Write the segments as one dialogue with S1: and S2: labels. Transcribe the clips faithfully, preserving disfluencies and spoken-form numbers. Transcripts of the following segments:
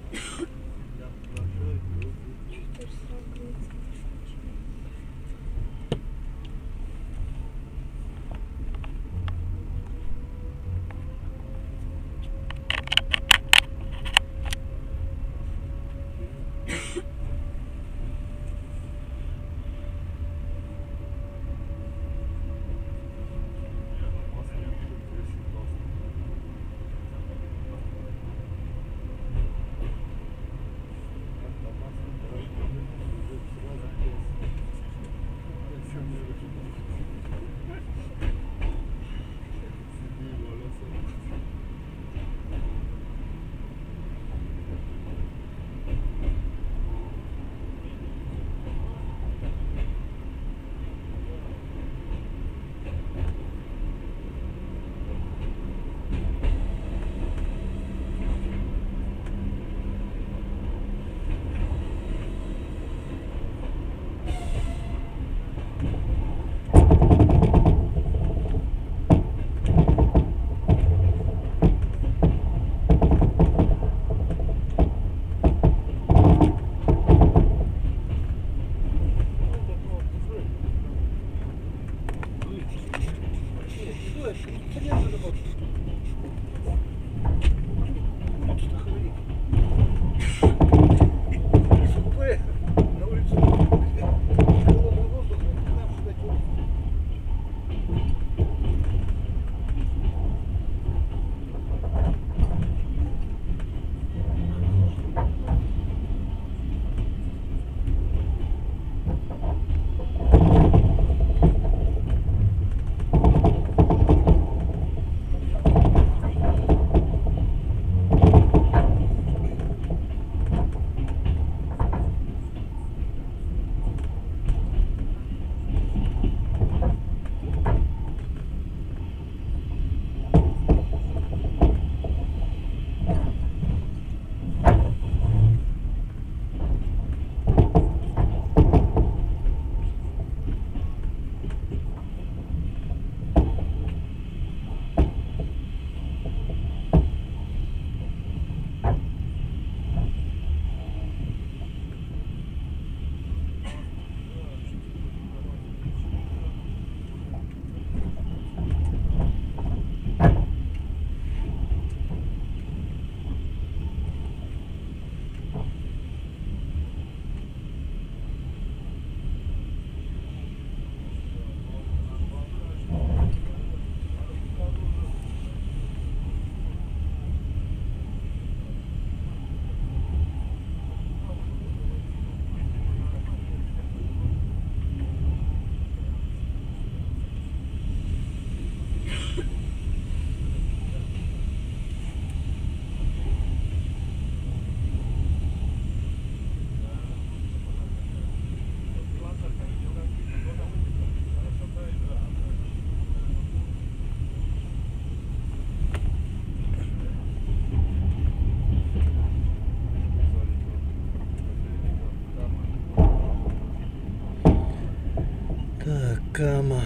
S1: Кама.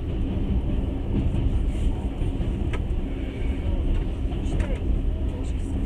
S2: Сейчас.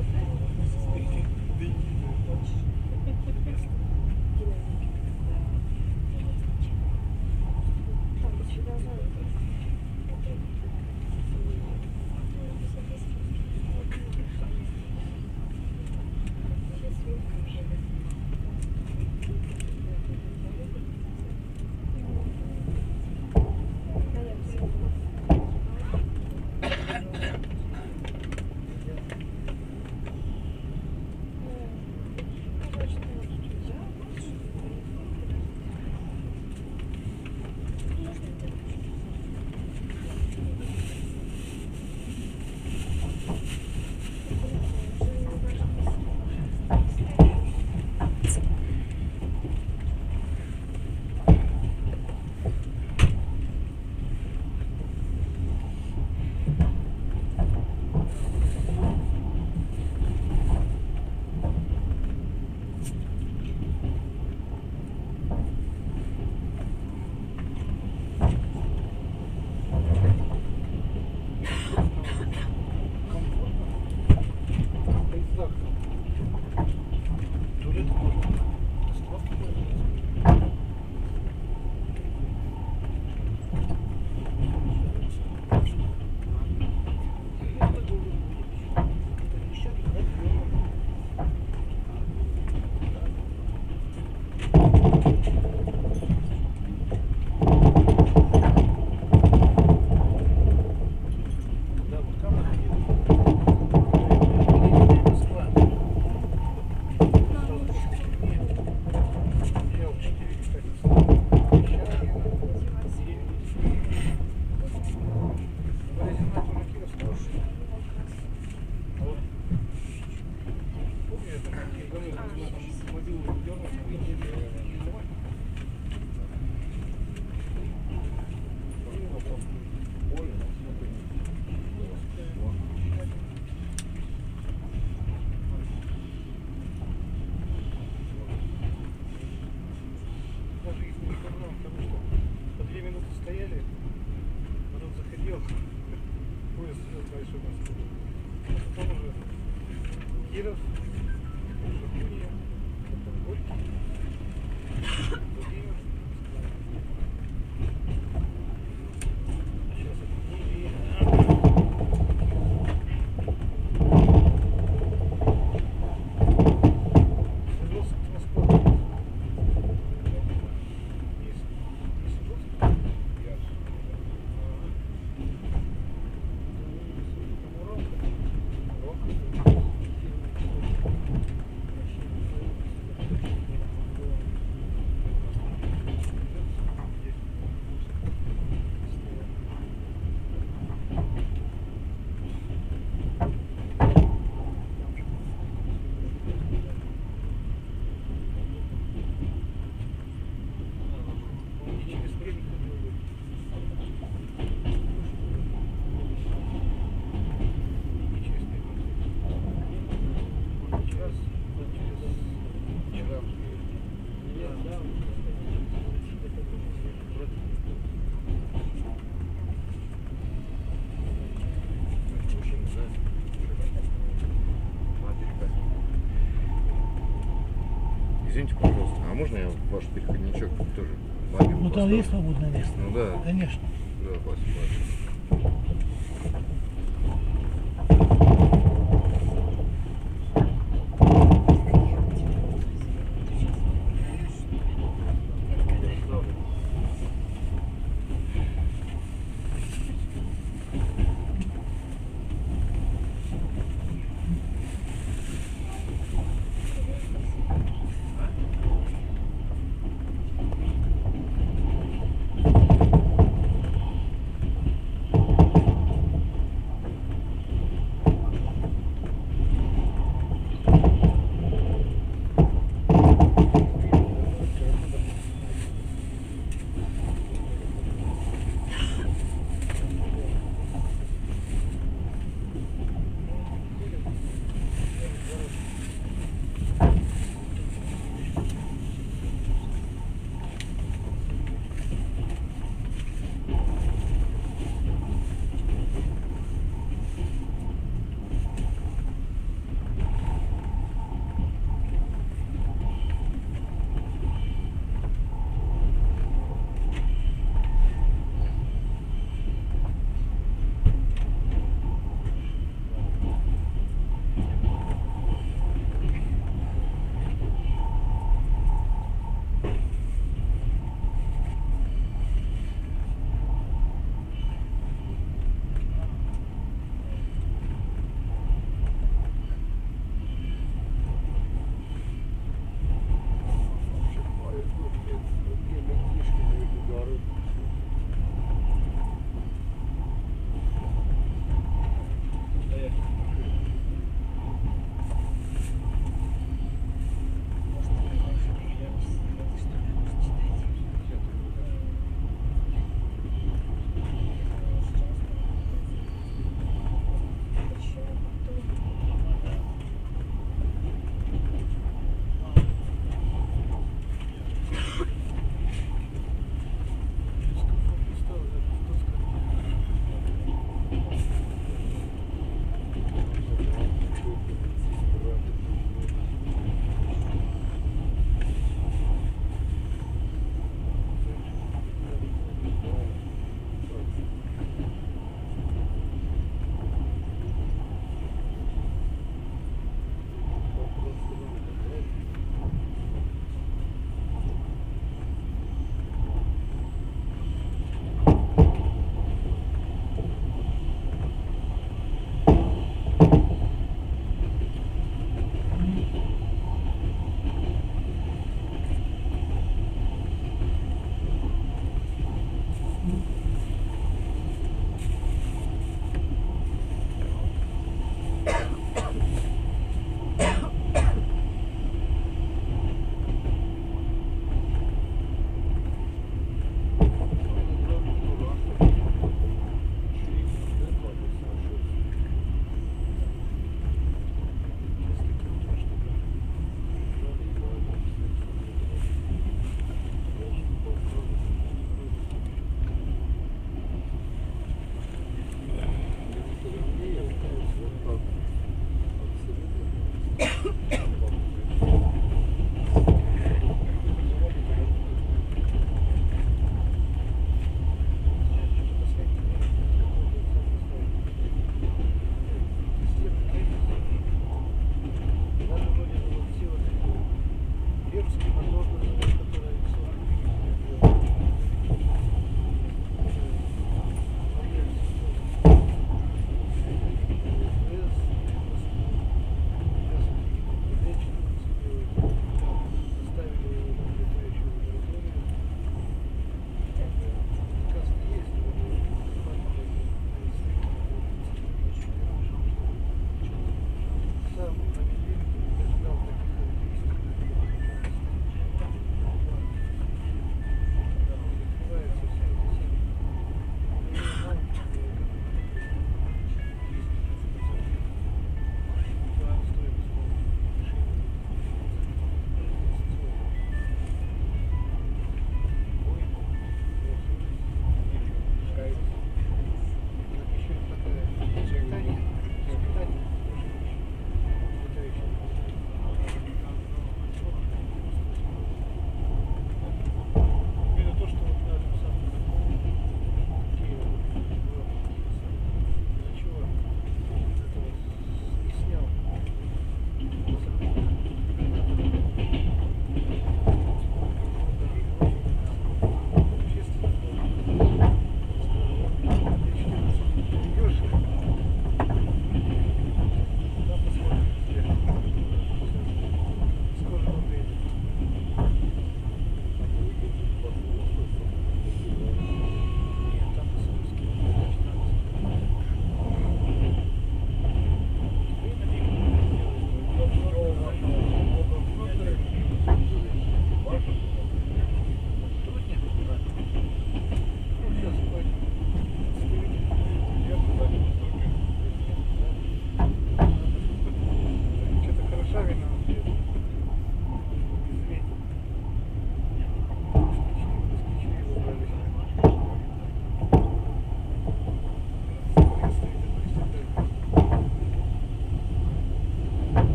S2: Киров, Жигулия, Горький, Владимир. Сейчас это Киев. Завелся транспорт. Есть. Есть жестко. Ясно.
S3: Извините, пожалуйста, а можно я ваш переходничок тоже мобильный
S1: Ну там
S3: поставлю?
S1: есть свободное место?
S3: Ну да.
S1: Конечно.
S3: Да, спасибо.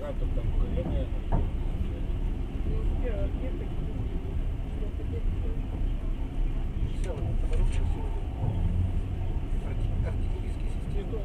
S2: то там колено. Все, хорошая сегодня. Артиллерийские системы.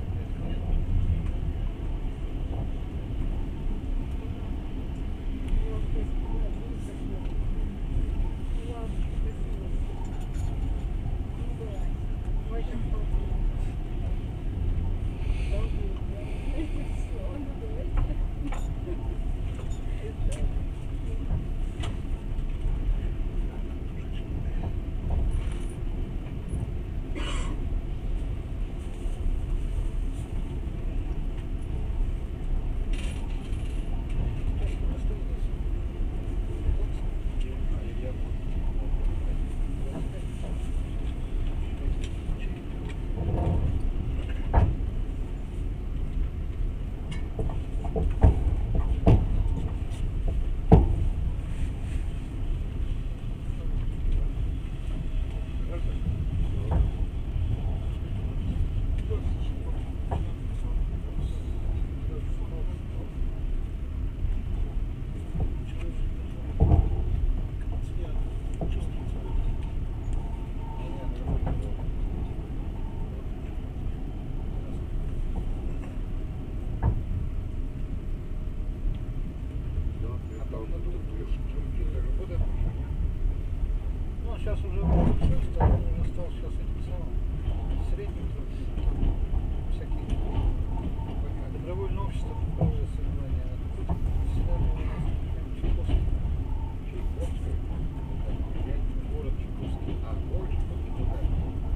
S2: Сейчас уже стал, уже стал сейчас этим самым средним трудом, всякие добровольное общество проводит соревнования, а тут заседание у нас Чайковский.
S3: Чайковская?
S2: Город Чайковский.
S3: А, город Чайковский, ну да.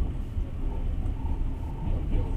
S3: Там делают.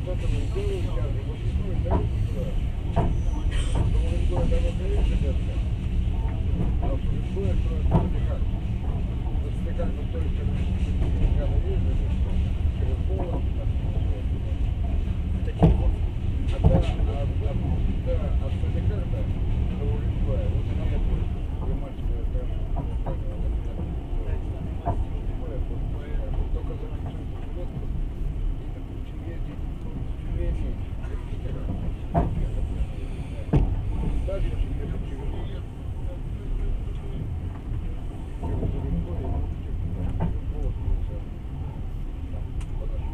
S2: это мы сделали, скажем, вот такое, да, Уренгоя. До Уренгоя даже дороже где-то. А от Уренгоя строят Стекаль. Вот Стекаль, вот той стороны, Стекаль ездит, через Полон, так,
S1: Это телефон.
S2: а да, а, а, да, от Стекальда до Уренгоя, вот она я будет, Приморская, прям, только за лодку, и так учим ездить в Тюмени, до Питера, дальше ехать через Уренгой, через Уренгой, через Полон, там, подошли.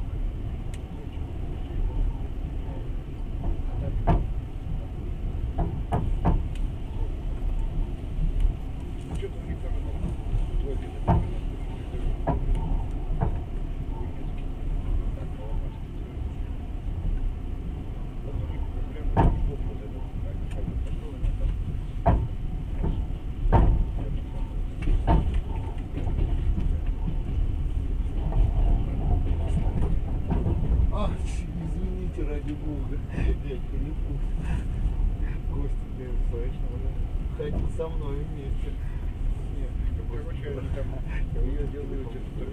S2: Что-то у них там твой
S1: А, извините, ради бога. Дядька, не пусть. Костя, ты слышно, он ходил со мной вместе. Нет,
S2: Короче, они там ее делают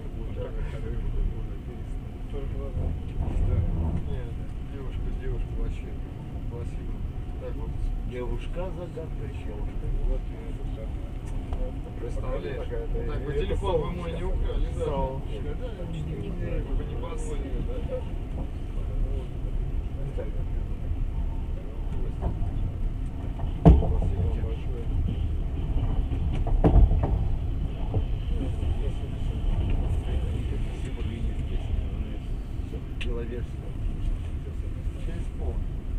S1: Нет,
S2: девушка, девушка вообще спасибо. Так вот,
S1: девушка загадка, девушка.
S2: вот и это самое.
S4: Представляешь?
S2: Такая-то,
S4: Так,
S2: и
S4: вы
S2: это
S4: телефон вы
S2: солнышко.
S4: мой не украли, да?
S1: Солнышко.
S2: Да, да,
S4: Почти не
S2: не
S4: украли, вы не позволили, да?
S2: Спасибо большое.
S1: Спасибо, Лене, песня. Беловежская. Через пол.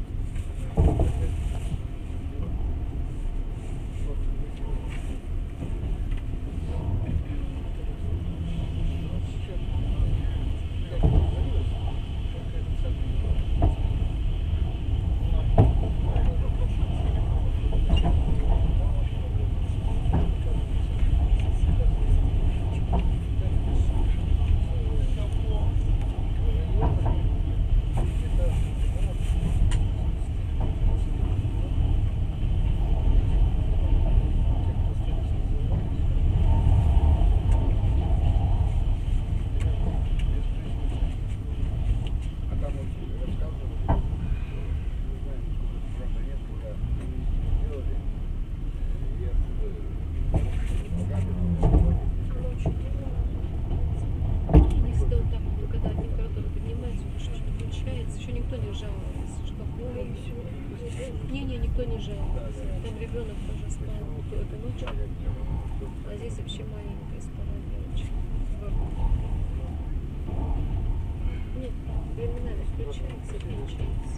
S2: А там вот рассказывали, не знаю, правда нет, когда сделали, и оттуда
S5: Если он там, когда температура поднимается, уже что-то получается, еще никто не жаловался, что такое. Не-не, никто не жаловался. Там ребенок тоже спал только ночью, а здесь вообще маленькая спала девочка. Нет, временами включается, отключается.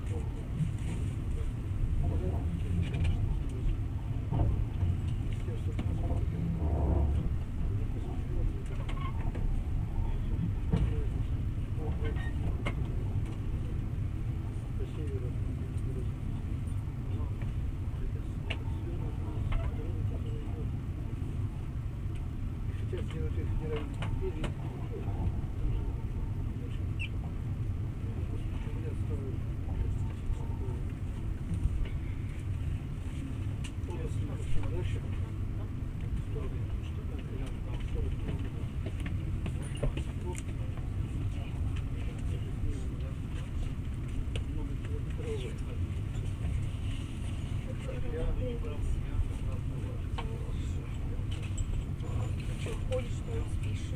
S5: Ходишь, что ли, спишь?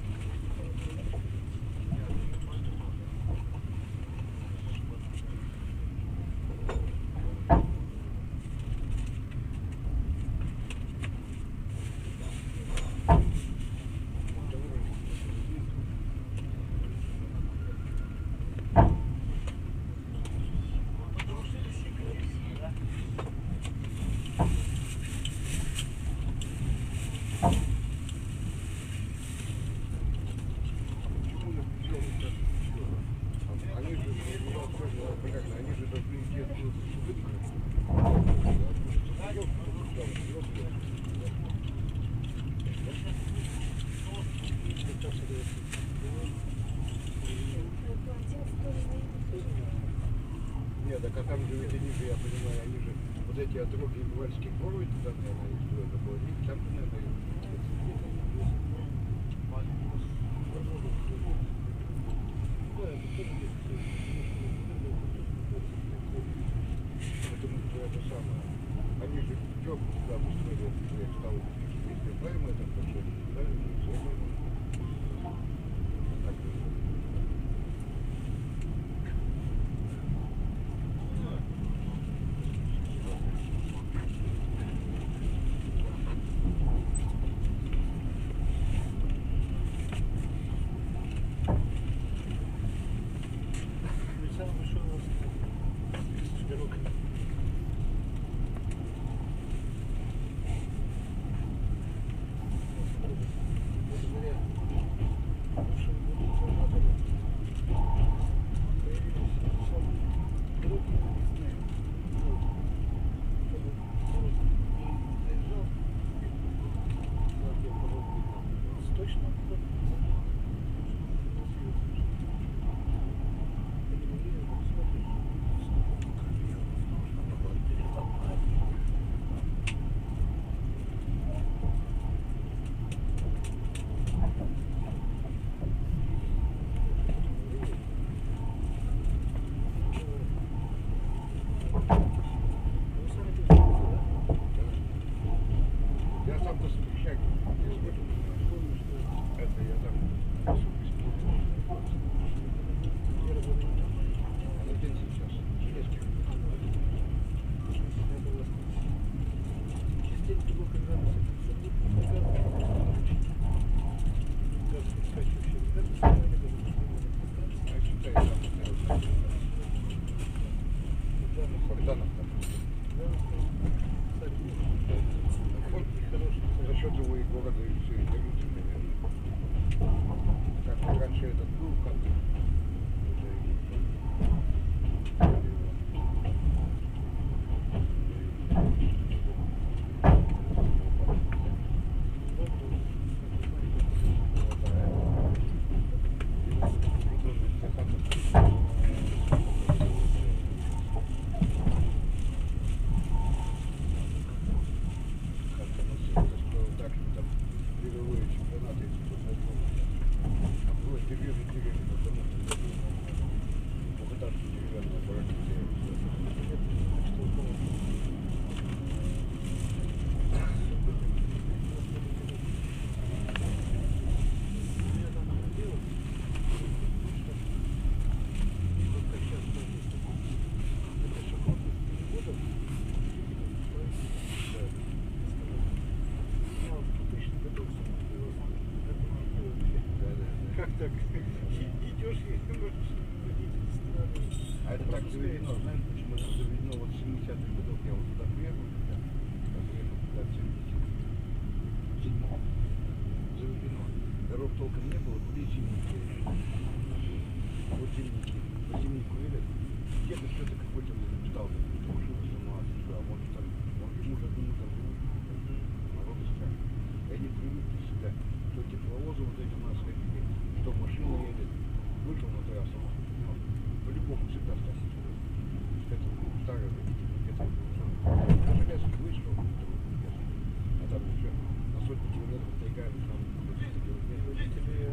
S3: Они же, они же должны идти Нет, так а там же ведь они же, я понимаю, они же вот эти отроги Уральских гор, туда, наверное, их что это было, и там, наверное, потому что это самое, они же тёп туда устроили, я стал, если правильно это пошли, правильно, все нормально. За счет его и города и все, и люди, наверное. Как раньше этот был, как
S2: как так? Идешь и можешь ходить из страны.
S3: А это так заведено, знаешь, почему это заведено? Вот с семидесятых годов я вот туда приехал, когда, я приехал туда в семидесятых. Седьмом. Заведено. Дорог толком не было, были зимники. Вот зимники. По зимнику едет. Где-то что-то какой-то стал, что машина сломалась, что, а он там, он ему же одному там живут. Народу страх. И они привыкли сюда, что тепловозы вот эти у нас ходили, что машина едет, вышел на трассу, ну, по-любому всегда остался. Это старый водитель, это на железку вышел, а там еще на сотни километров тайга, там какие-то километры.
S2: Водители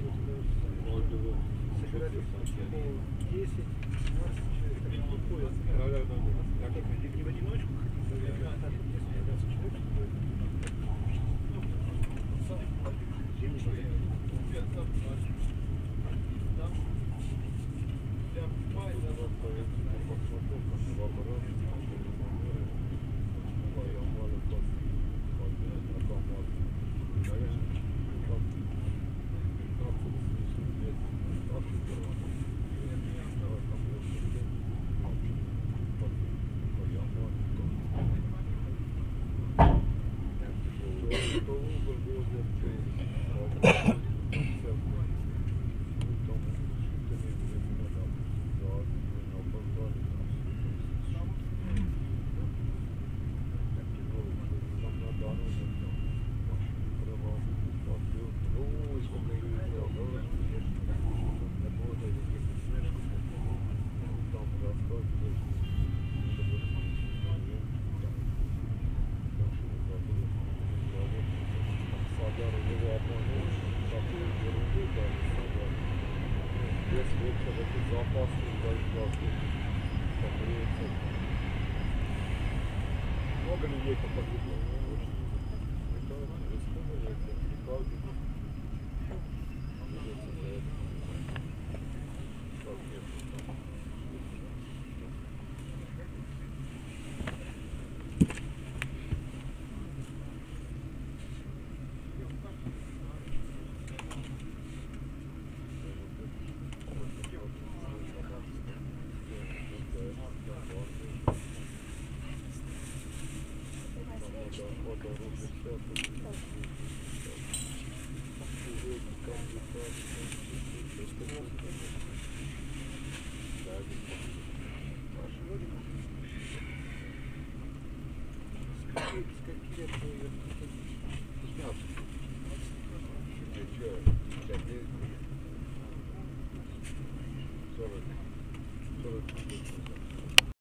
S2: собирались десять двадцать человек, так не ходят.
S3: Да, да, да.
S2: Не в одиночку ходить, а так вот если двадцать человек, чтобы
S3: много людей погибло. Это республика, неправда.
S2: скольки лет было?
S3: сорок, сорок